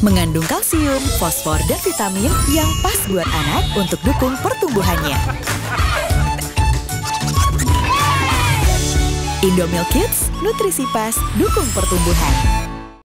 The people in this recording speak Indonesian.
Mengandung kalsium, fosfor, dan vitamin yang pas buat anak untuk dukung pertumbuhannya. Indomilk Kids, nutrisi pas, dukung pertumbuhan.